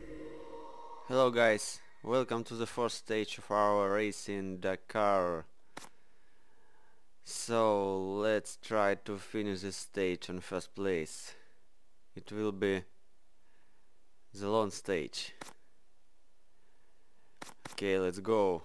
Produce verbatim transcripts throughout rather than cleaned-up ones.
Hello guys, welcome to the fourth stage of our race in Dakar. So let's try to finish this stage on first place. It will be the long stage. Okay, let's go.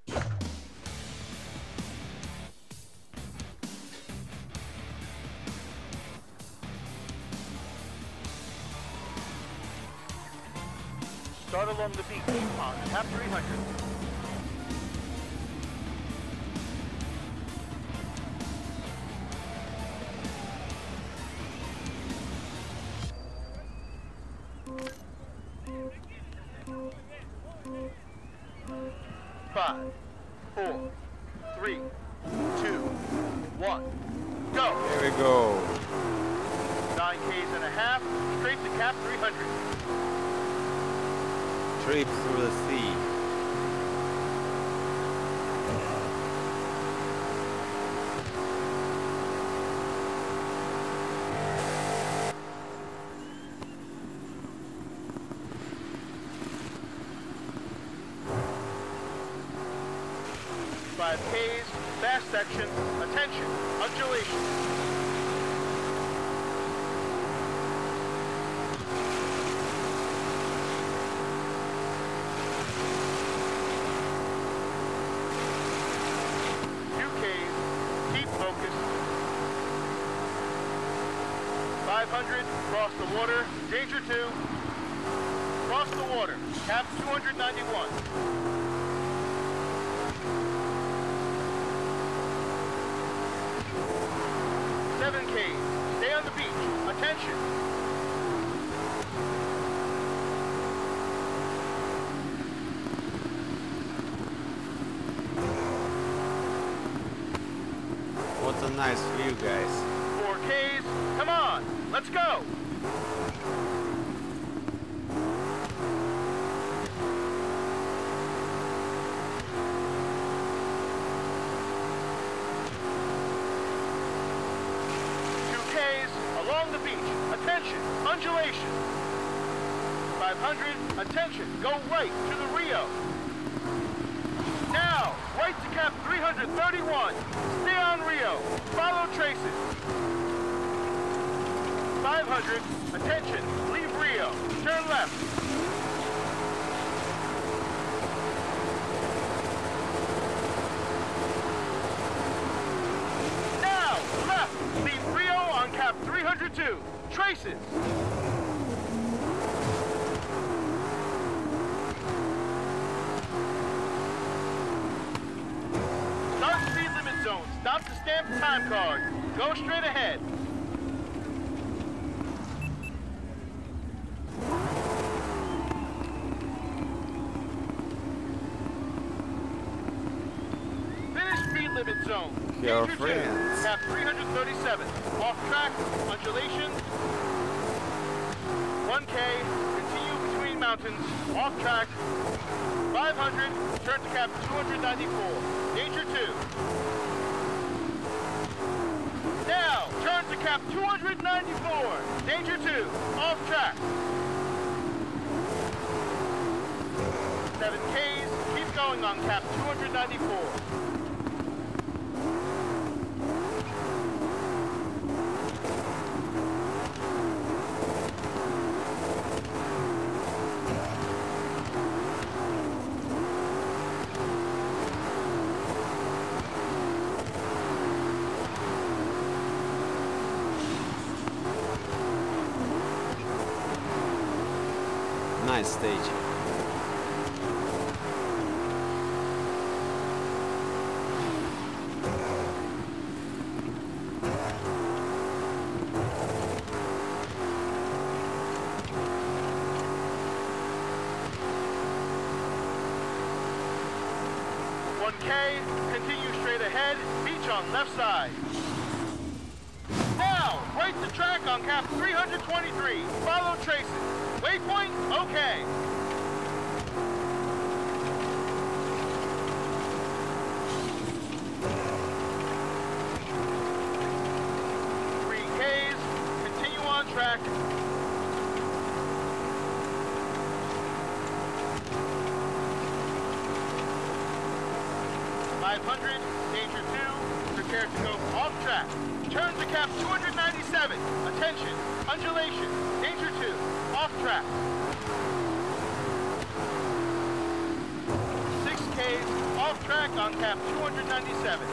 Start along the beach on tap three hundred. Five, four, three, two, one, go! Here we go. Nine Ks and a half, straight to cap three hundred. Trip through the sea. Five Ks, fast section, attention, undulation. five hundred, cross the water, danger two. Cross the water, cap two hundred ninety-one. seven Ks, stay on the beach, attention. What a nice view, guys. four Ks, come on, let's go. two Ks, along the beach, attention, undulation. five hundred, attention, go right to the Rio. Now, right to cap three hundred thirty-one. Stay on Rio. Follow traces. five hundred, attention, leave Rio. Turn left. Now, left. Leave Rio on cap three hundred two. Traces. Zone. Stop the stamp time card. Go straight ahead. Finish speed limit zone. Your Danger friends. two. Cap three hundred thirty-seven. Off track. Undulation. one K. Continue between mountains. Off track. five hundred. Turn to cap two hundred ninety-four. Danger two. Now, turn to cap two hundred ninety-four. Danger two, off track. seven Ks, keep going on cap two hundred ninety-four. Nice stage. one K, continue straight ahead, beach on left side. Now, right to track on cap three hundred twenty-three. Follow traces. Waypoint, okay. three Ks, continue on track. five hundred, danger two, prepare to go off track. Turn to cap two hundred ninety-seven, attention, undulation, danger two, off track. six Ks, off track on cap two hundred ninety-seven.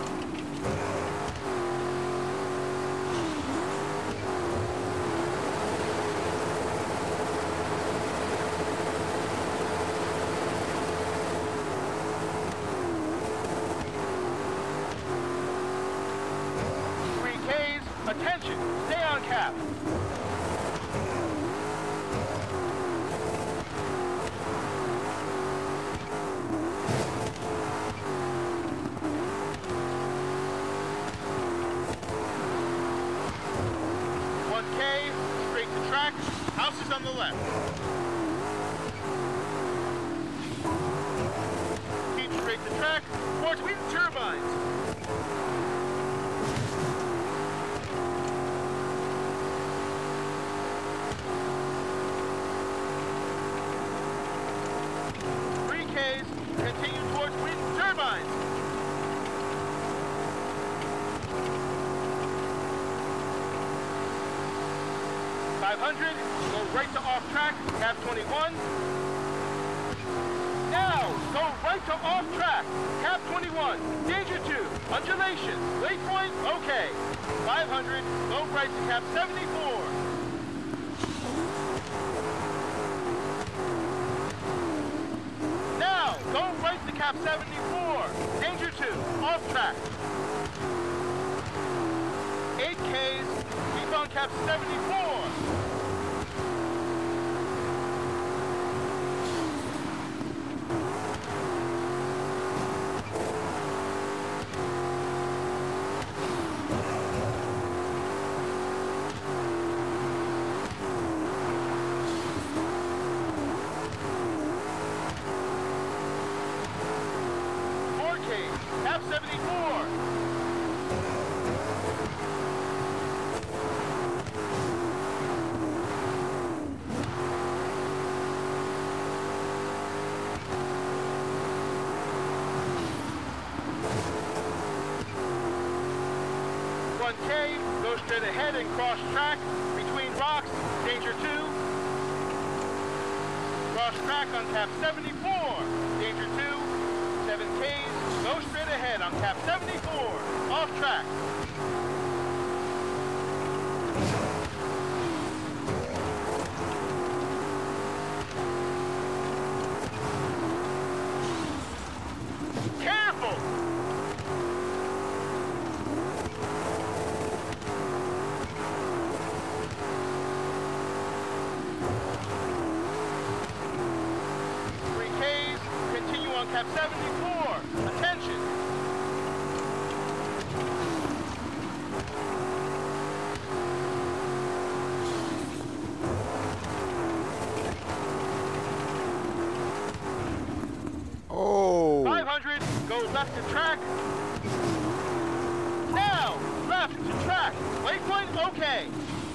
Attention, stay on cap. one K, straight to track, house is on the left. Keep straight to track, towards wind turbines. Continue towards wind turbines. five hundred, go right to off track, cap twenty-one. Now, go right to off track, cap twenty-one, danger two, undulation, waypoint, okay. five hundred, go right to cap seventy-four. Go right to cap seventy-four. Danger two, off track. eight Ks, keep on cap seventy-four. Cap seventy-four. one K, go straight ahead and cross track between rocks, danger two. Cross track on cap seventy-four, danger two. seven Ks, go straight ahead on cap seventy-four, off track. Careful! three Ks, continue on cap seventy-four. Attention! Oh! five hundred, go left to track. Now, left to track. Waypoint, okay.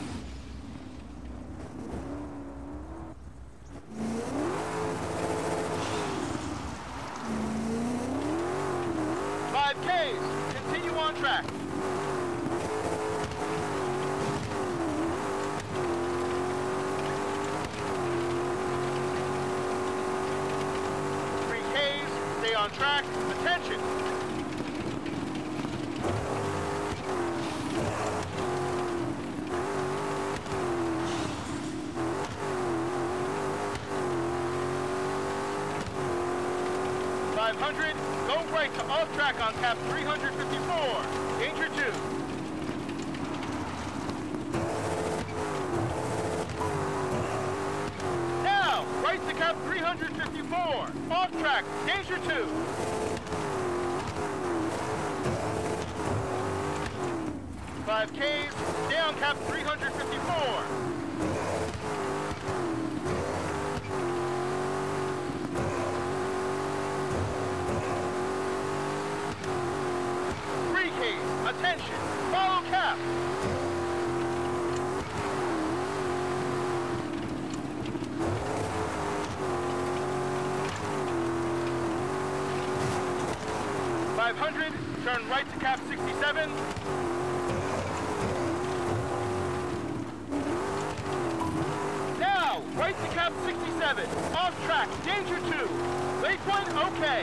five Ks, continue on track. three Ks, stay on track. Attention. five hundred, go right to off track on cap three hundred fifty-four. Danger two. Now, right to cap three hundred fifty-four. Off track, danger two. five Ks, stay on cap three hundred fifty-four. Attention, follow cap. five hundred, turn right to cap sixty-seven. Now, right to cap sixty-seven. Off track, danger two. Waypoint, okay.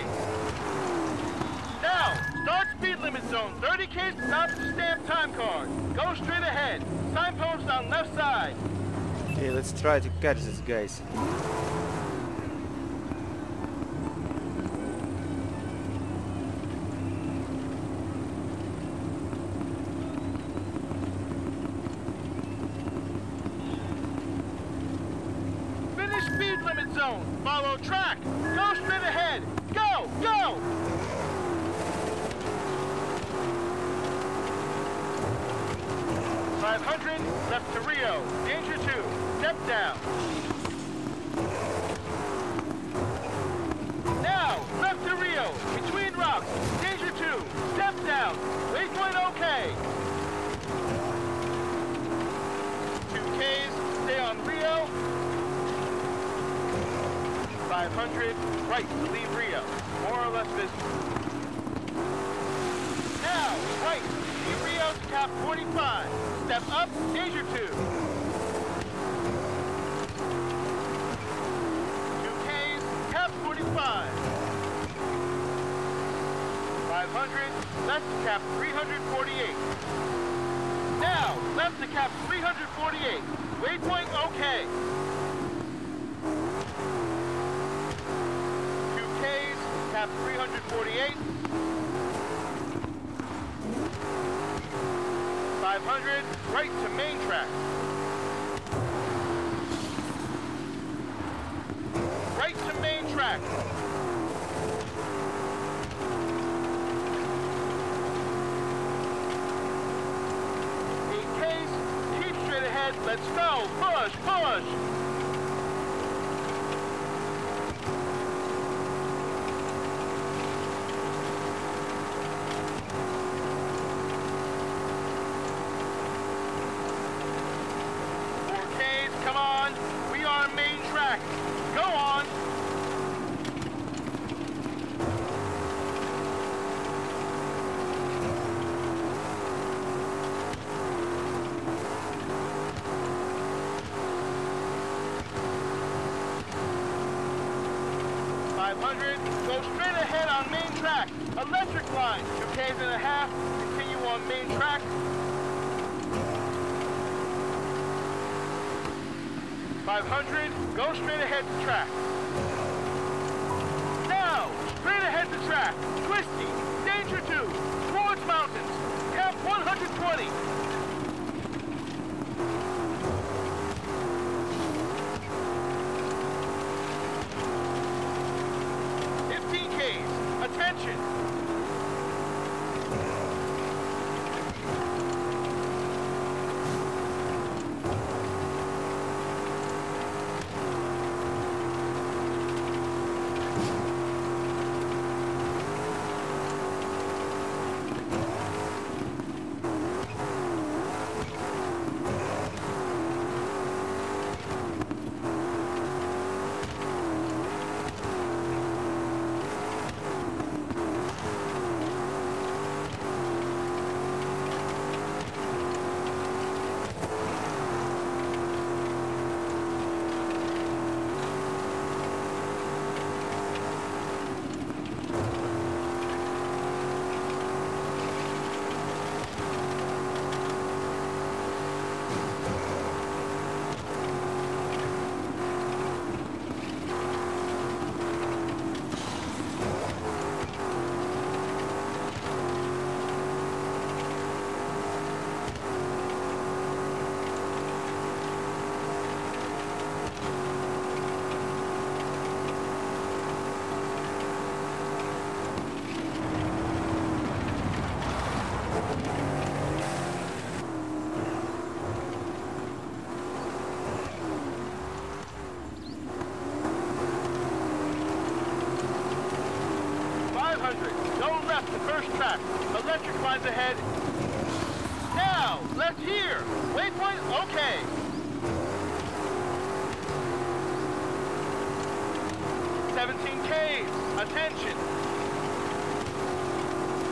Now, start speed limit zone. thirty Ks without the stamp time card. Go straight ahead. Signpost on left side. Okay, let's try to catch these guys. Finish speed limit zone. Follow track. Go straight ahead. Go, go! five hundred, left to Rio. Danger two. Step down. Now, left to Rio. Between rocks. Danger two. Step down. Waypoint okay. two Ks. Stay on Rio. five hundred. Right to leave Rio. More or less visible. Now, right. Leave Rio to cap forty-five. Step up, danger two. two Ks, cap forty-five. five hundred, left to cap three hundred forty-eight. Now, left to cap three hundred forty-eight. Waypoint okay. two Ks, cap three hundred forty-eight. five hundred, right to main track. Right to main track. eight Ks, keep straight ahead, let's go, push, push. Come on, we are main track. Go on. five hundred, go straight ahead on main track. Electric line, two Ks and a half, continue on main track. five hundred, go straight ahead to track. Now, straight ahead to track. Twisty, danger two, towards mountains. Cap one hundred twenty. fifteen Ks, attention. Go left to first track. Electric lines ahead. Now, left here. Waypoint, okay. seventeen Ks. Attention.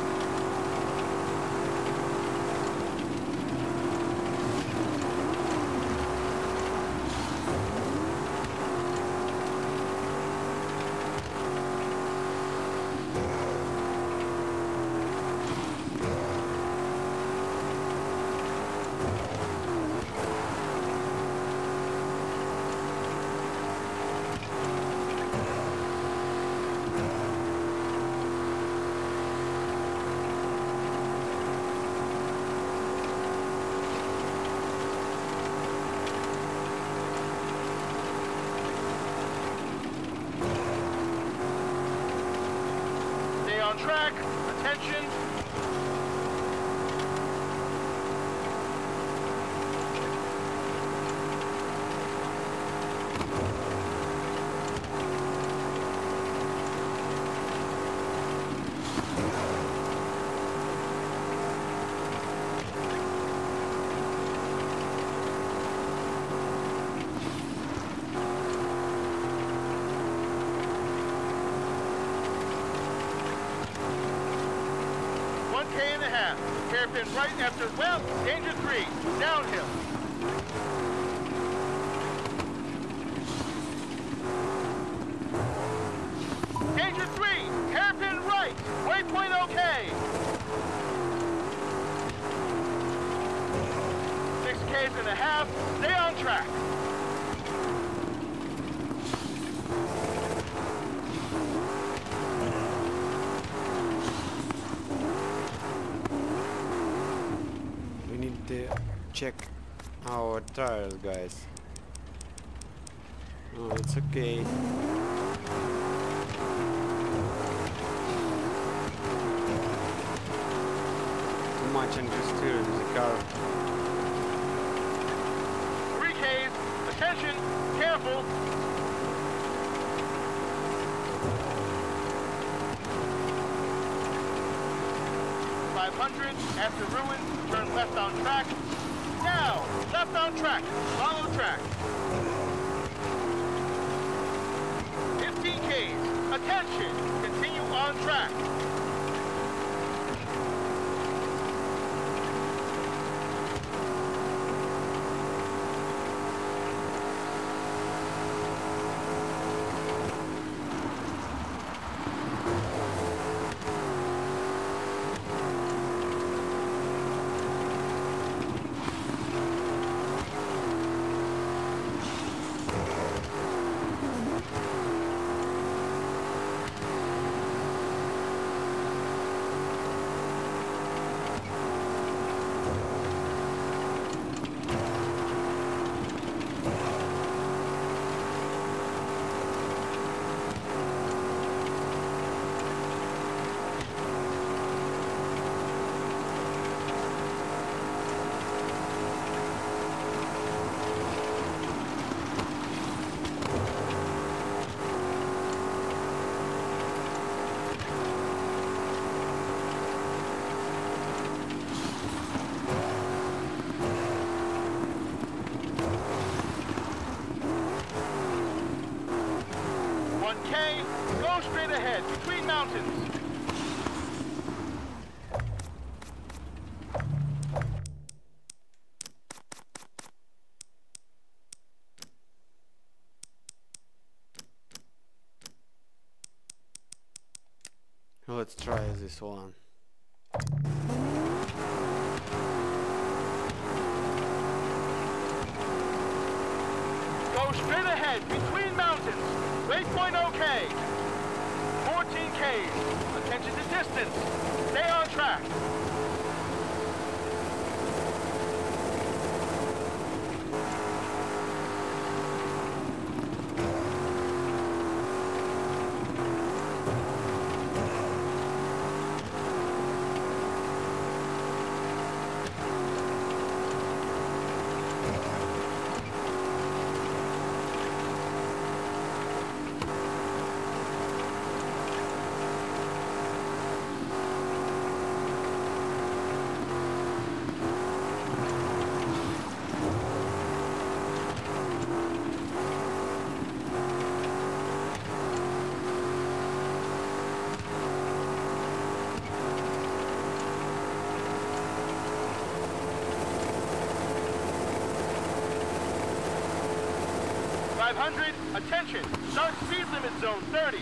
attention. one K and a half. Hairpin right after, well, danger three. Downhill. Danger three. Hairpin right. Waypoint okay. six Ks and a half. Stay on track. We need to check our tires, guys. Oh, it's okay. Too much understeer in the car. three Ks. Attention. Careful. five hundred. After ruin, turn left on track. Now, left on track. Follow track. fifteen Ks. Attention. Continue on track. one K, go straight ahead, between mountains. Let's try this one. Go straight ahead, between mountains. Waypoint okay. fourteen Ks. Attention to distance. Stay on track. five hundred, attention, start speed limit zone thirty.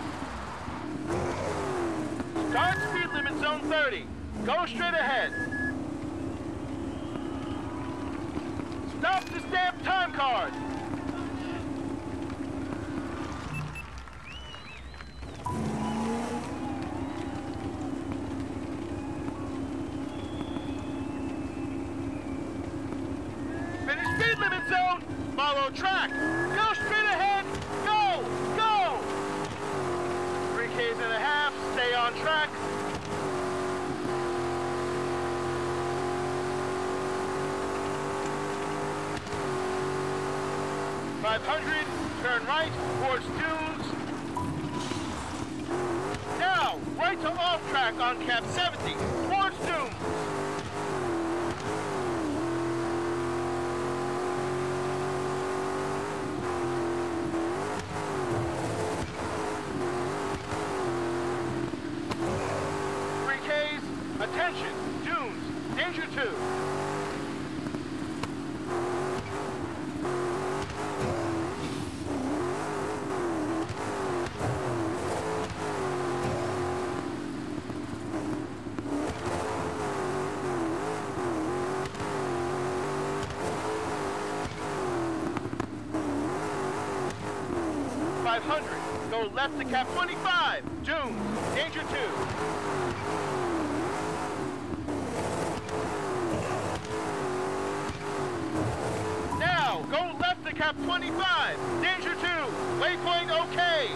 Start speed limit zone thirty. Go straight ahead. Stop the stamp time card. Finish speed limit zone. Follow track. Go straight ahead. Go. Go. Three Ks and a half. Stay on track. five hundred, turn right towards dunes. Now, right to off track on cap seventy, towards dunes. three Ks, attention, dunes, danger two. five hundred, go left to cap twenty-five, dunes, danger two. Now, go left to cap twenty-five, danger two, waypoint okay.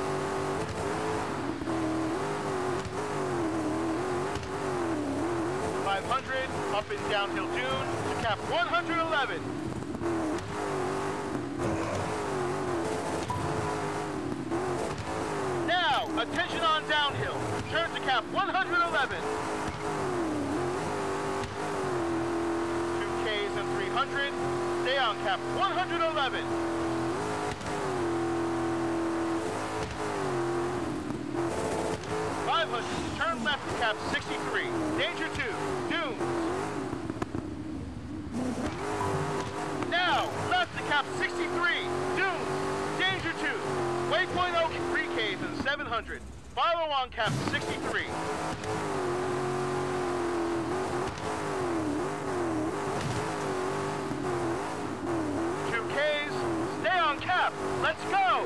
five hundred, up and downhill dunes to cap one hundred eleven. Now, attention on downhill. Turn to cap one hundred eleven. two Ks and three hundred. Stay on cap one hundred eleven. five hundred. Turn left to cap sixty-three. Danger two. Dunes. Now, left to cap sixty-three. Dunes. Danger two. Waypoint Oak, three Ks and seven hundred. Follow on cap sixty-three. two Ks, stay on cap. Let's go.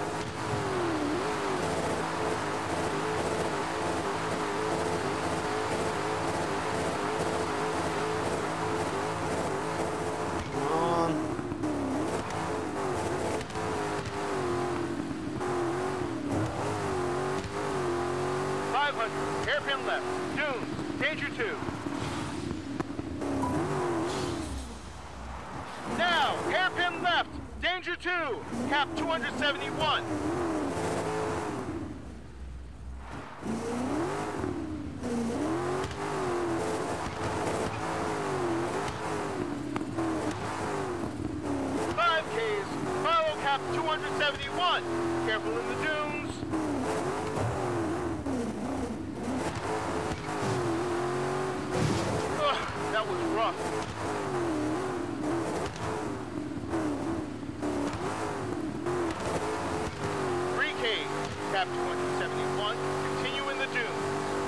five hundred, hairpin left, dunes, danger two. Now, hairpin left, danger two, cap two hundred seventy-one. five Ks, follow cap two hundred seventy-one. Careful in the dunes. That was rough. three K, cap two hundred seventy-one, continue in the dunes.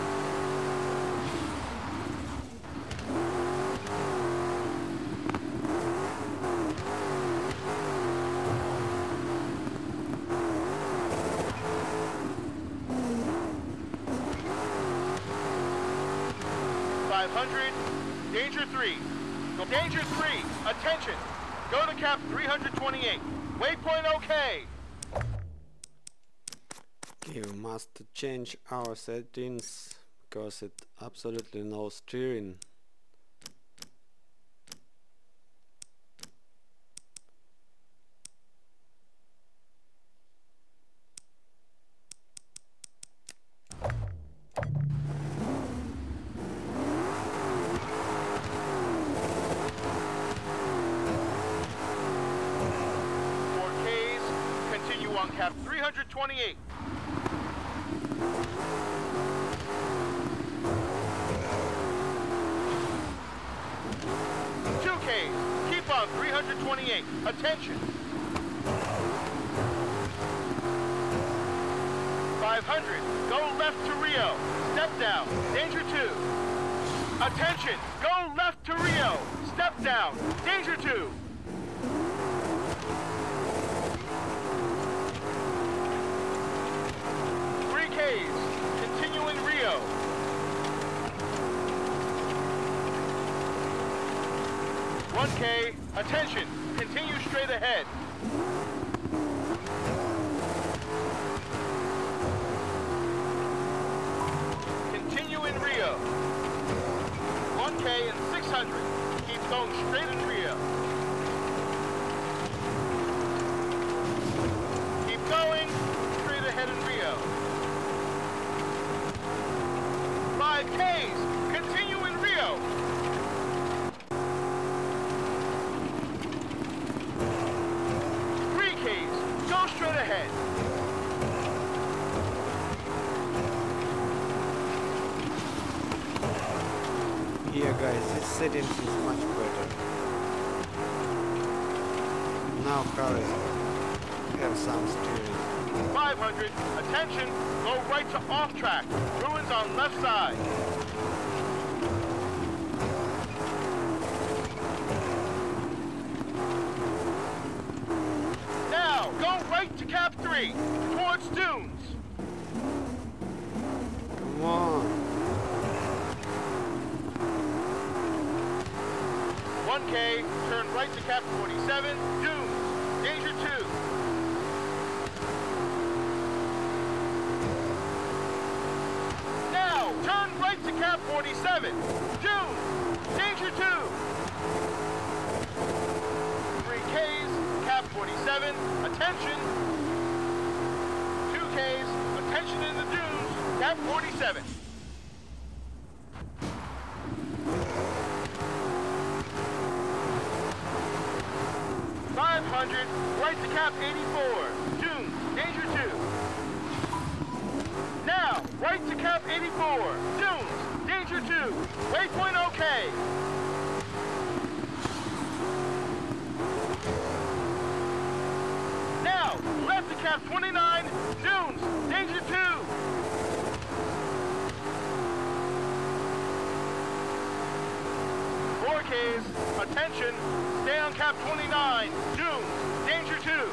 five hundred. Danger three. Go danger three. Attention. Go to cap three hundred twenty-eight. Waypoint okay. Okay, we must change our settings because it absolutely no steering. On cap three hundred twenty-eight. two Ks, keep on three hundred twenty-eight. Attention. five hundred, go left to Rio. Step down, danger two. Attention, go left to Rio. Step down, danger two. Continue in Rio. one K, attention, continue straight ahead. Continue in Rio. one K and six hundred, keep going straight in Rio. in Rio. five Ks, continue in Rio. three Ks, go straight ahead. Here guys, this settings is much better. Now cars have some steering. five hundred, attention, go right to off track. Ruins on left side. Now, go right to cap three, towards dunes. Come on. one K, turn right to cap forty-seven, dunes, danger two. Now, turn right to cap forty-seven, dunes, danger two. three Ks, cap forty-seven, attention. two Ks, attention in the dunes, cap forty-seven. five hundred, right to cap eighty-four, dunes, danger two. Now, right to cap eighty-four, dunes, danger two, waypoint okay. Now, left to cap twenty-nine, dunes, danger two. four Ks, attention, stay on cap twenty-nine, dunes, danger two.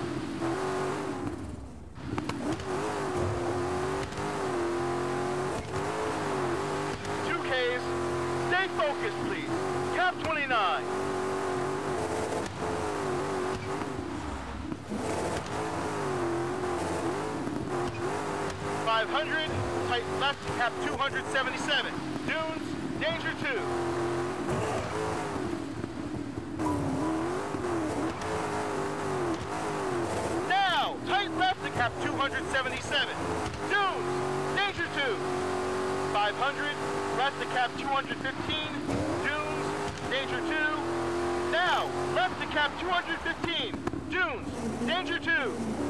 two Ks, stay focused please, cap twenty-nine. five hundred, tight left to cap two hundred seventy-seven, dunes, danger two. Tight left to cap two hundred seventy-seven. Dunes, danger two. five hundred, left to cap two hundred fifteen. Dunes, danger two. Now, left to cap two hundred fifteen. Dunes, danger two.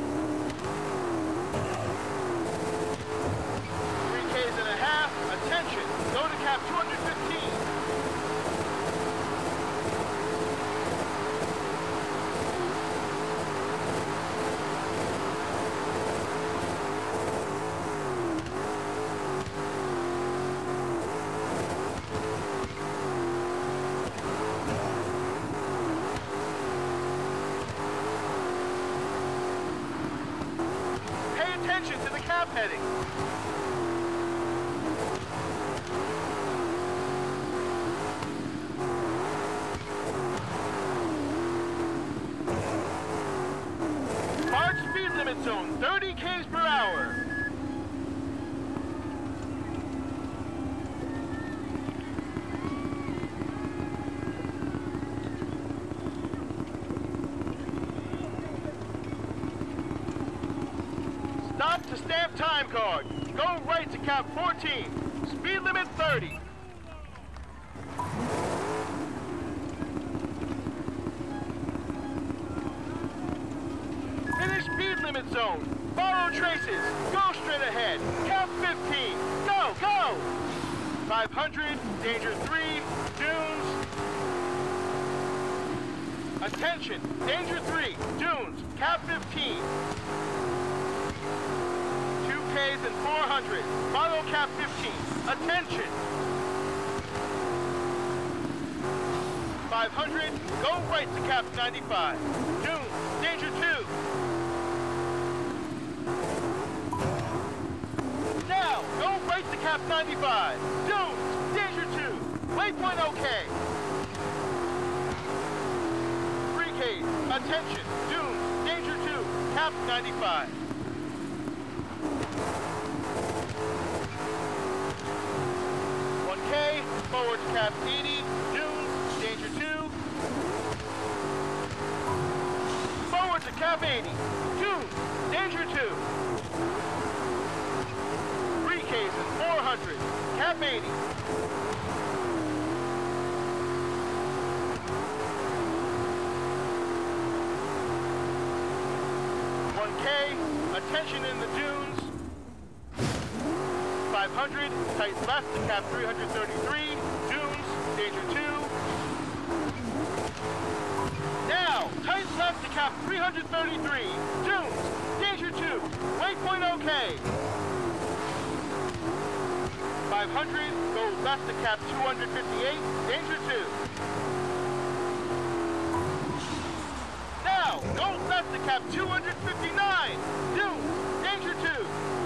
three Ks and a half, attention, go to cap two hundred fifteen. Attention to the cap heading. March speed limit zone, thirty Ks per hour. Stop to stamp time card. Go right to cap fourteen. Speed limit thirty. Finish speed limit zone. Follow traces. Go straight ahead. Cap fifteen. Go, go! five hundred, danger three, dunes. Attention, danger three, dunes, cap fifteen. two Ks and four hundred, follow cap fifteen. Attention. five hundred, go right to cap ninety-five. Dunes, danger two. Now, go right to cap ninety-five. Dunes, danger two. Waypoint okay. three Ks, attention. Dunes, danger two. Cap ninety-five. one K, forward to cap eighty. Dunes, danger two. Forward to cap eighty. Dunes, danger two. cap eighty. one K, attention in the dunes. five hundred, tight left to cap three hundred thirty-three, dunes, danger two. Now, tight left to cap three hundred thirty-three, dunes, danger two, waypoint okay. five hundred, go left to cap two hundred fifty-eight, danger two. Now, go left to cap two hundred fifty-nine, dunes, danger two.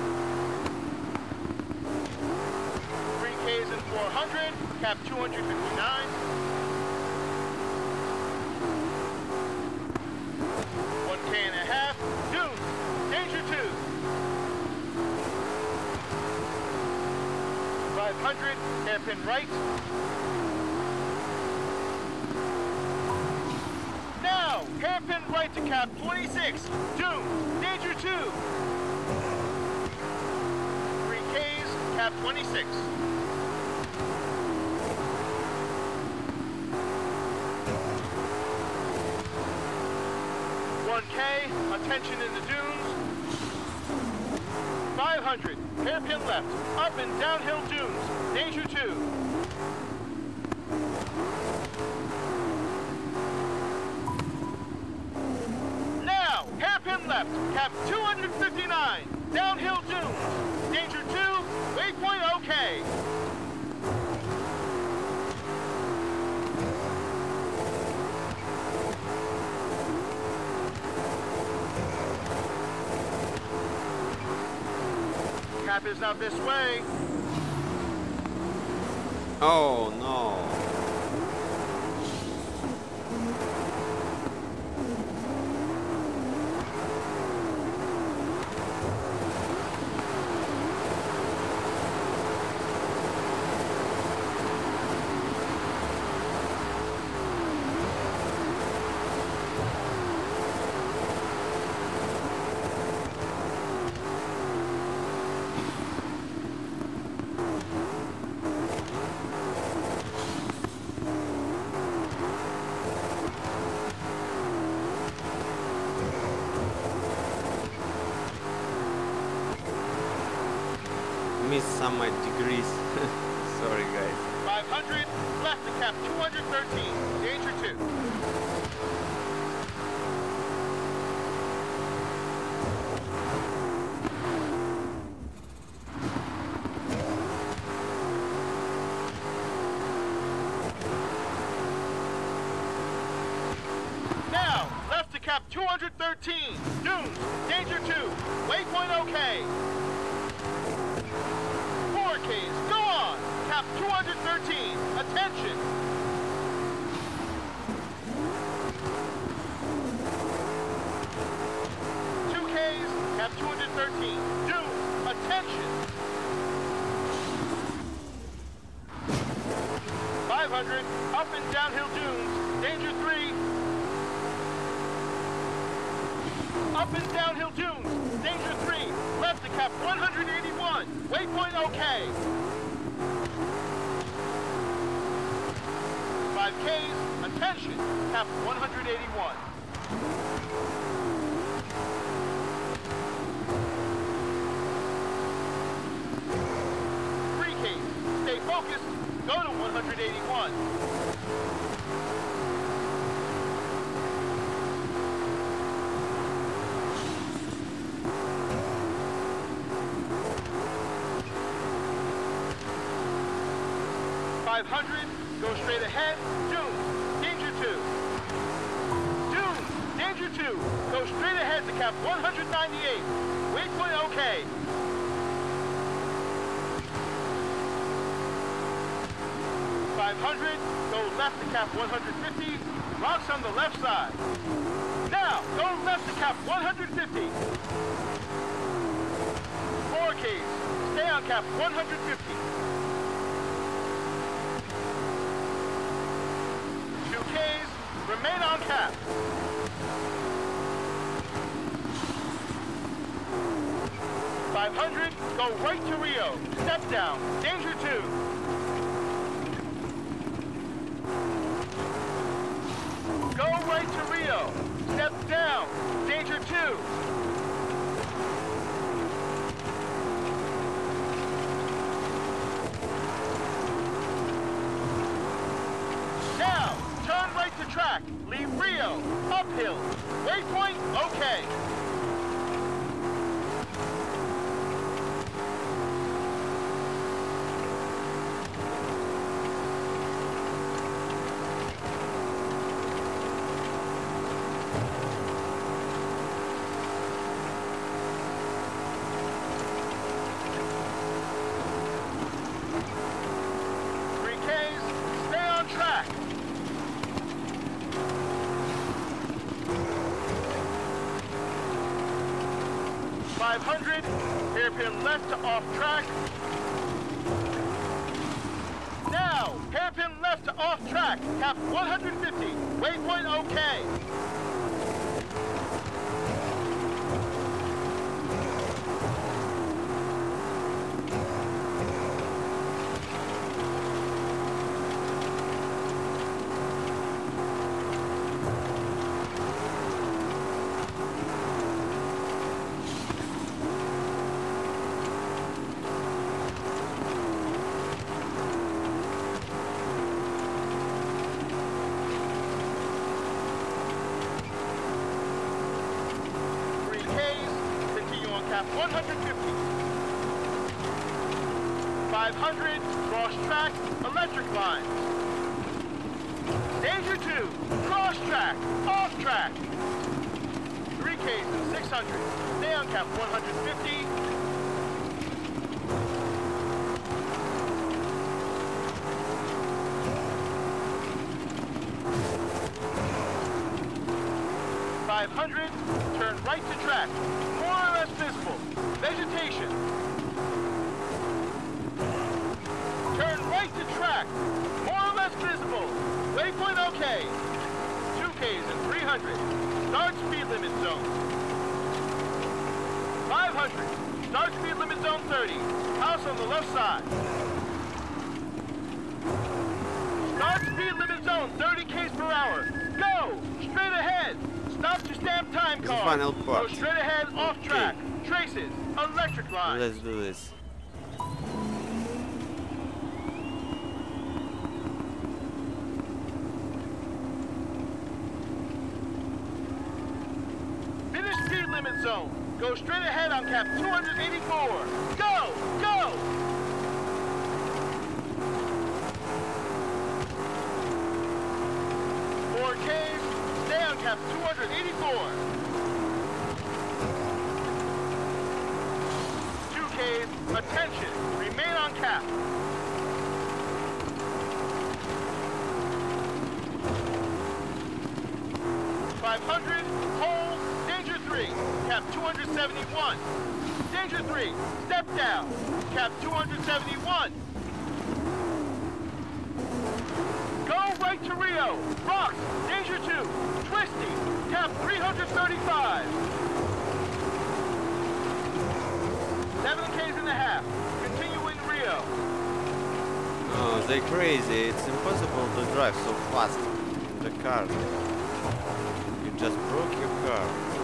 three Ks and four hundred, cap two hundred fifty-nine. one K and a half, dunes, danger two. five hundred, hairpin right. Now, hairpin right to cap twenty-six, dunes, danger two. three Ks, cap twenty-six. one K, attention in the dunes. five hundred, hairpin left, up and downhill dunes, danger two. Now, hairpin left, cap two hundred fifty-nine, downhill dunes, danger two, waypoint okay. Cap is now this way. Oh no. Missed some of my degrees. Sorry guys. five hundred, left to cap two hundred thirteen, danger two. Now, left to cap two hundred thirteen, dunes, danger two, waypoint okay. four Ks, go on, cap two hundred thirteen, attention. two Ks, cap two hundred thirteen, dunes, attention. five hundred, up and downhill dunes, danger three. Up and downhill dunes, danger three, left to cap one hundred eighty-one, waypoint okay. five Ks, attention, cap one hundred eighty-one. three Ks, stay focused, go to one hundred eighty-one. five hundred, go straight ahead, dunes, danger two. Dunes, danger two, go straight ahead to cap one hundred ninety-eight, waypoint okay. five hundred, go left to cap one hundred fifty, rocks on the left side. Now, go left to cap one hundred fifty. four Ks, stay on cap one hundred fifty. two Ks, remain on cap. five five hundred, go right to Rio. Step down, danger two. Go right to Rio. Step down, danger two. Now, turn right to track. Leave Rio. Uphill. Waypoint, okay. three Ks, stay on track. five hundred, hairpin left to off track. Now, hairpin left to off track, cap one hundred fifty, waypoint okay. one hundred fifty. five hundred, cross track, electric line. Danger two, cross track, off track. three Ks and six hundred, stay on cap one hundred fifty. five hundred, turn right to track, more or less visible, vegetation. Turn right to track, more or less visible, waypoint okay. two Ks and three hundred, start speed limit zone. five hundred, start speed limit zone thirty, house on the left side. Start speed limit zone thirty Ks per hour, go, straight ahead. Stop to stamp time card. Final part. Go straight ahead, off track. Traces, electric line. Let's do this. Finish speed limit zone. Go straight ahead on cap two hundred eighty-four. Go, go. four Ks. Stay on cap two hundred eighty-four. two Ks, attention, remain on cap. five hundred, hold, danger three, cap two hundred seventy-one. Danger three, step down, cap two hundred seventy-one. Go right to Rio. Rocks. Danger two. Twisty. Cap three hundred thirty-five. Seven Ks and a half. Continuing Rio. Oh, they're crazy. It's impossible to drive so fast in the car. You just broke your car.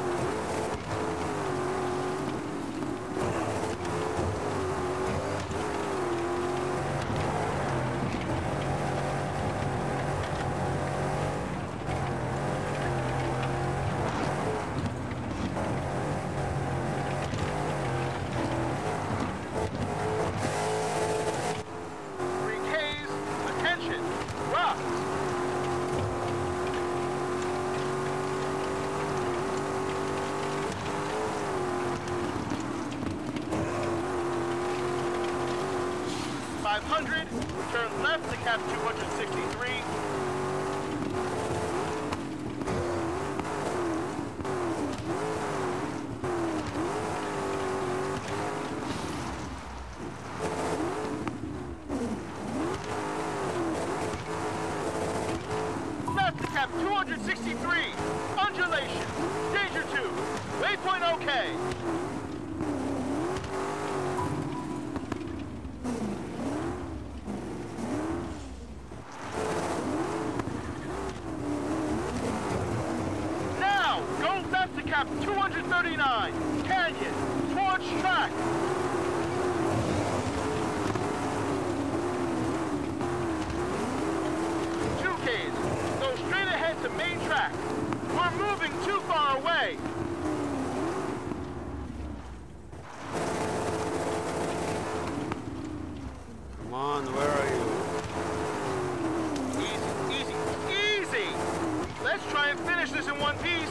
five hundred, turn left to cap two hundred sixty-three. Left to cap two hundred sixty-three, undulation, danger two, waypoint okay. Cap two thirty-nine, Canyon, towards track. two Ks, go straight ahead to main track. We're moving too far away. Come on, where are you? Easy, easy, easy! Let's try and finish this in one piece.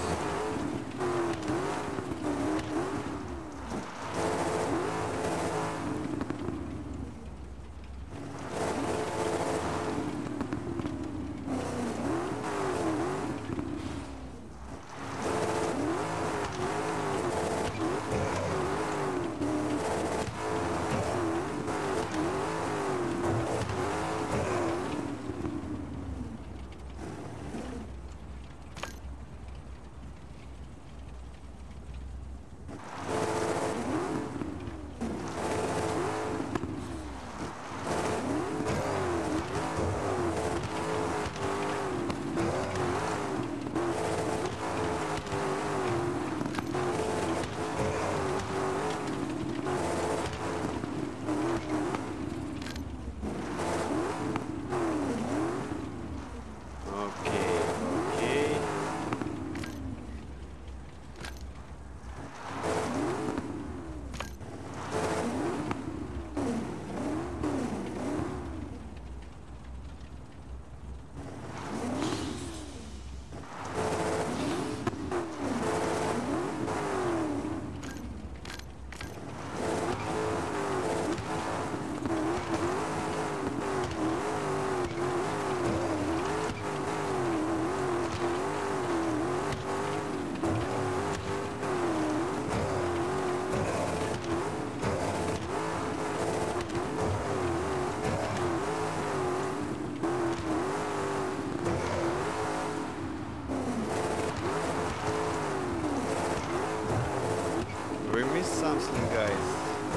We missed something, guys.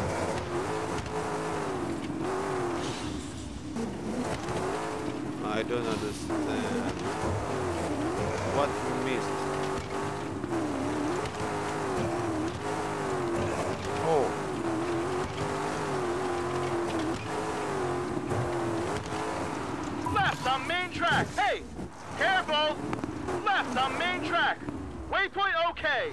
I don't understand what we missed. Oh. Left on main track. Hey, careful. Left on main track. Waypoint okay.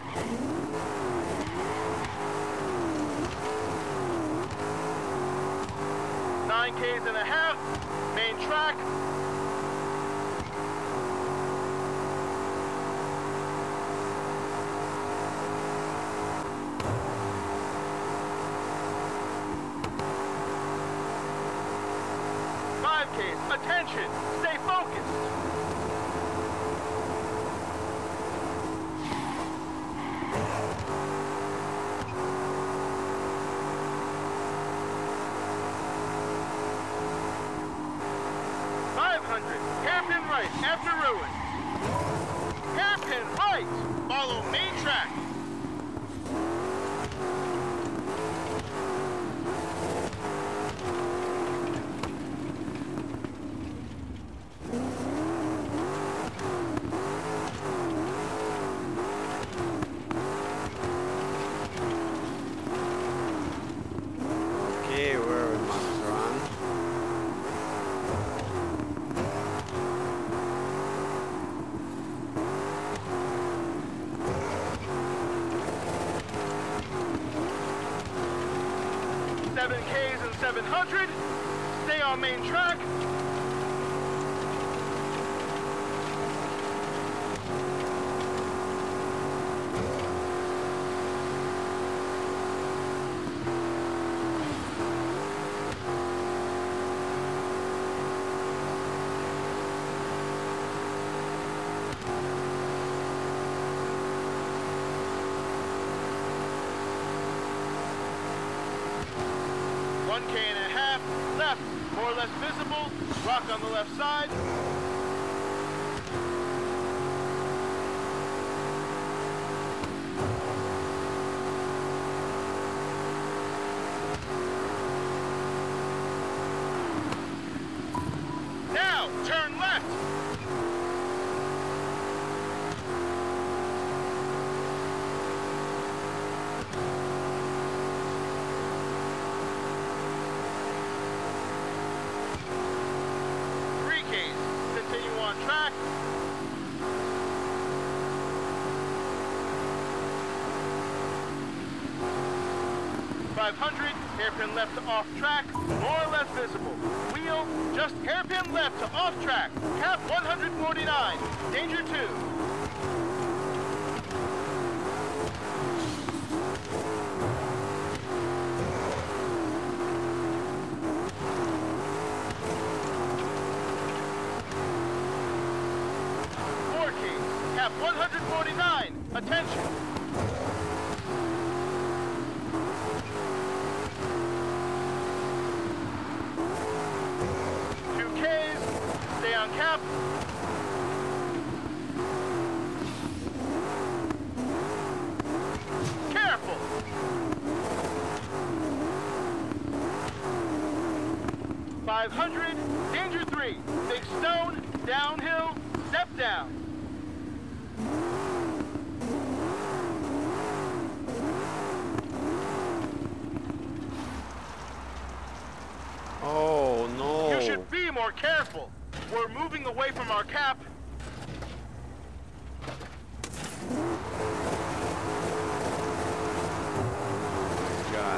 Nine Ks and a half, main track. Five Ks, attention, stay focused. Hairpin right, after ruin. Hairpin right, follow main track. Okay, where we must run. Seven Ks and seven hundred. Stay on main track. One K and a half, left, more or less visible, rock on the left side. Now, turn left. five hundred, hairpin left to off track, more or less visible. Wheel, just hairpin left to off track. Cap one forty-nine, danger two. Cap one forty-nine, attention. Two Ks, stay on cap. Careful. five hundred, danger three. Big stone, downhill, step down. Oh no! You should be more careful. We're moving away from our cap. God.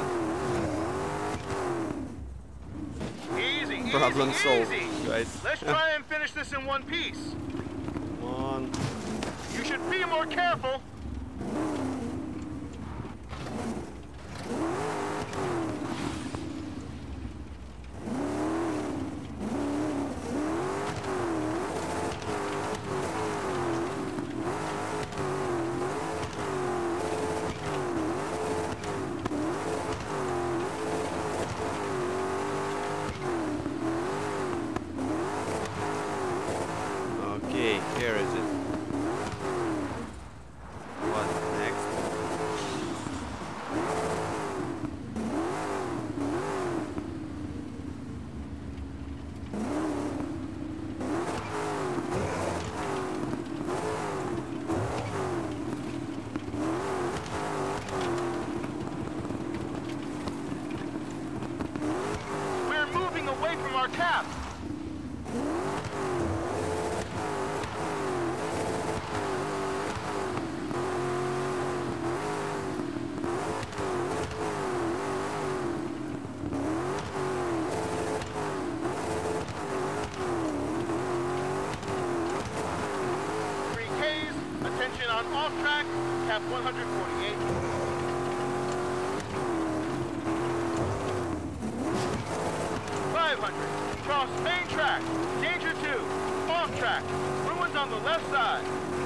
Easy, easy, Problem solved, easy. guys. Let's try and finish this in one piece. Come on. You should be more careful. Okay, here is it. What's next? We're moving away from our cap. Attention on off track, cap one forty-eight. five hundred, cross main track, danger two, off track, ruins on the left side.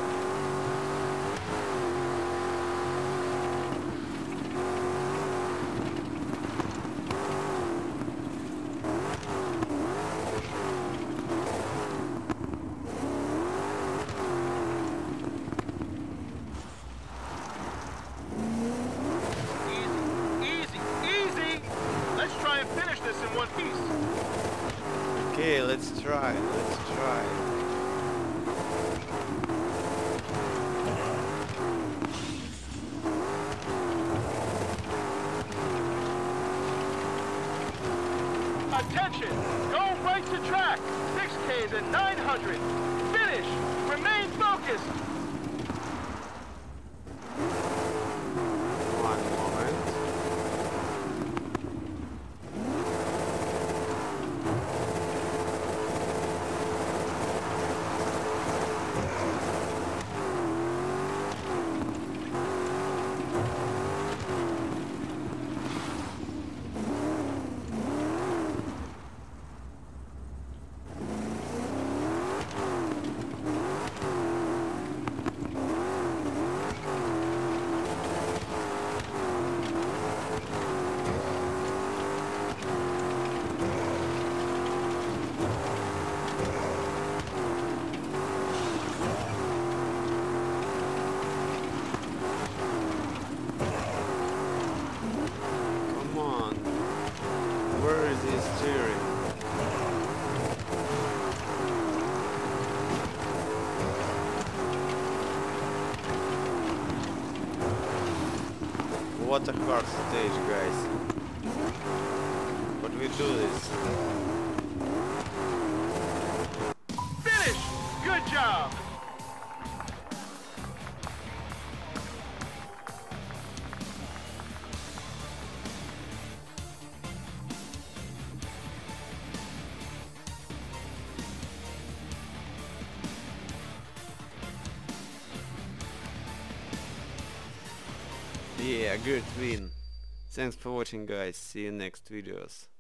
Finish this in one piece. Okay, let's try. Let's try. Attention! Go right to track. six Ks and nine hundred. Finish. Remain focused. One moment. What a hard stage, guys. But we do this. Finish! Good job! Yeah, good win. Thanks for watching, guys. See you next videos.